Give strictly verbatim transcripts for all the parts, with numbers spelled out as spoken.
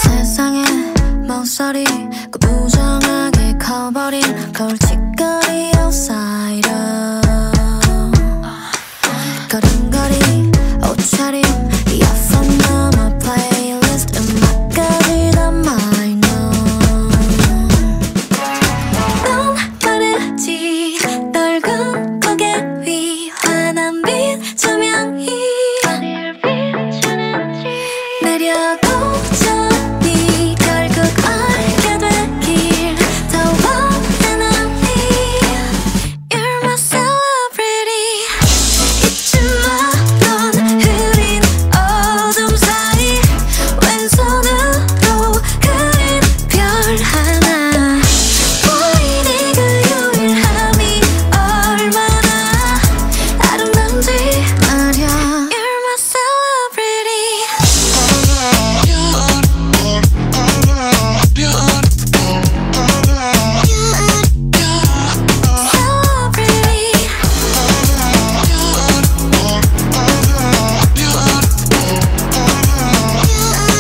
세상에 모서리 부정하게 커버린 걸칫거리 outsider. 걸음걸이 옷차림 이어폰 넘어 플레이리스트 음악까지 다 minor. 넌 빠르지 넓은 고개 위 환한 빛 조명이 내려도 전이 결국 알게 되길 더 원하는 니. You're my celebrity. 잊지 마 넌 흐린 어둠 사이 왼손으로 그린 별 하나. Boy 네가 유일함이 얼마나 아름다운지 말야. You're my celebrity.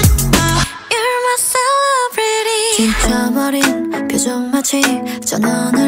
지쳐버린 표정 마치 전원